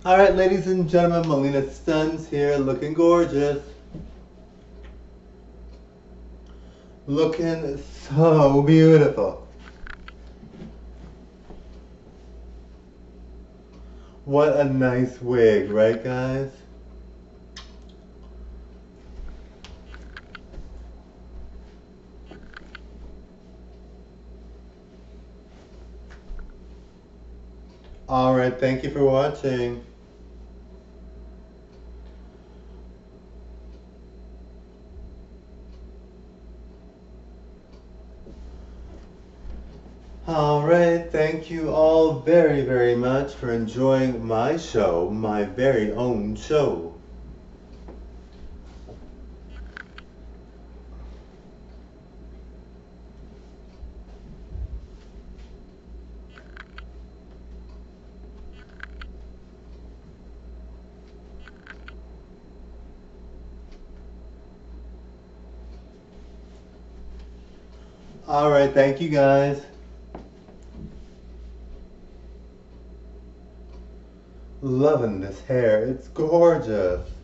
Alright, ladies and gentlemen, Mileena Stuns here, looking gorgeous. Looking so beautiful. What a nice wig, right guys? Alright, thank you for watching. Alright, thank you all very much for enjoying my show, my very own show. Alright, thank you guys. Loving this hair, it's gorgeous.